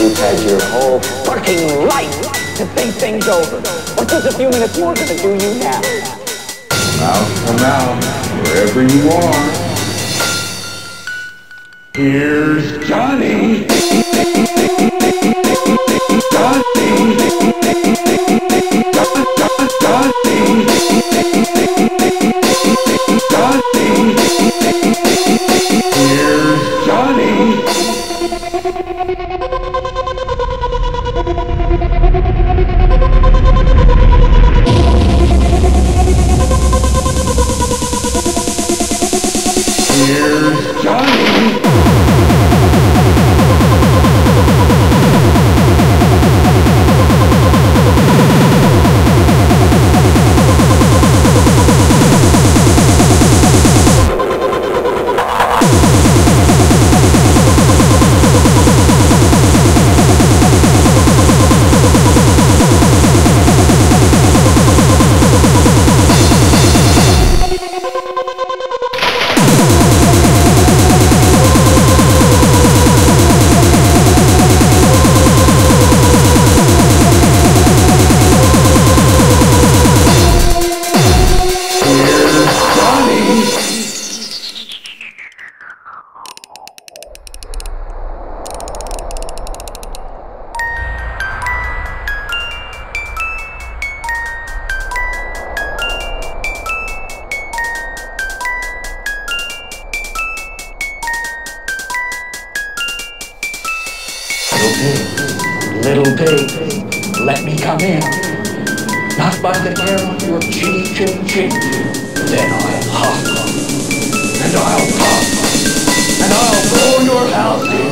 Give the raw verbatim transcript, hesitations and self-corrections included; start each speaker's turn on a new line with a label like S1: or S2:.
S1: You've had your whole fucking life to think things over. What's just a few minutes more gonna do you now?
S2: Out, come out, wherever you are. Here's Johnny. Johnny. Johnny. Johnny. Here's Johnny. Here's Johnny.
S1: Little pig, let me come in. Not by the hair on your chinny chin chin. Then I'll hop, and I'll pop, and I'll blow your house in.